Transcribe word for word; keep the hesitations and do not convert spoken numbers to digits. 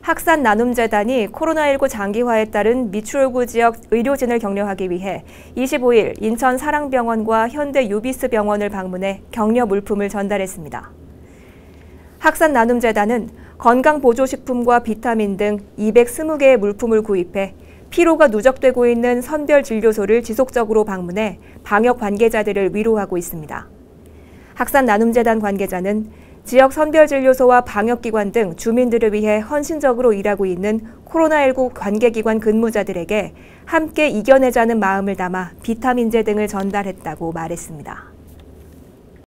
학산나눔재단이 코로나십구 장기화에 따른 미추홀구 지역 의료진을 격려하기 위해 이십오일 인천 사랑병원과 현대 유비스병원을 방문해 격려 물품을 전달했습니다. 학산나눔재단은 건강보조식품과 비타민 등 이백이십 개의 물품을 구입해 피로가 누적되고 있는 선별진료소를 지속적으로 방문해 방역 관계자들을 위로하고 있습니다. 학산나눔재단 관계자는 지역 선별진료소와 방역기관 등 주민들을 위해 헌신적으로 일하고 있는 코로나십구 관계기관 근무자들에게 함께 이겨내자는 마음을 담아 비타민제 등을 전달했다고 말했습니다.